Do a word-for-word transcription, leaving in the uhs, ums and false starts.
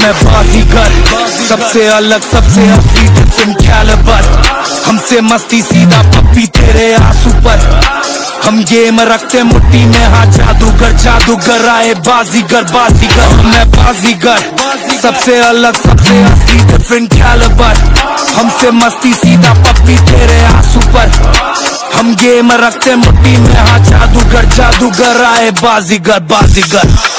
मैं बाजीगर, सबसे अलग सबसे असली डिफरेंट कैलिबर। हमसे मस्ती सीधा पप्पी तेरे आंसू पर। हम गेम रखते मुट्ठी में, हाँ जादूगर जादूगर आए बाजीगर बाजीगर। मैं बाजीगर, सबसे अलग सबसे असली डिफरेंट कैलिबर। हमसे मस्ती सीधा पप्पी तेरे आंसू पर। हम गेम रखते मुट्ठी में, हाँ जादूगर जादूगर आए बाजीगर बाजीगर।